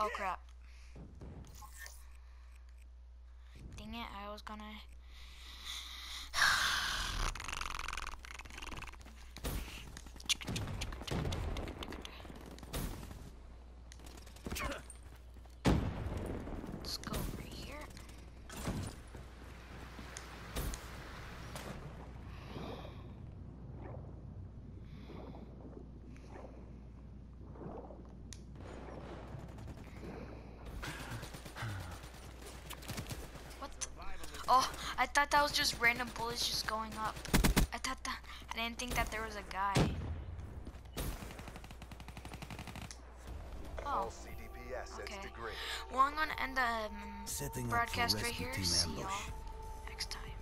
Oh crap. Dang it, I was gonna... Let's go over here. What the? Oh, I thought that was just random bullets just going up. I didn't think that there was a guy. Oh, okay. Well, I'm gonna end the broadcast right here. See y'all next time.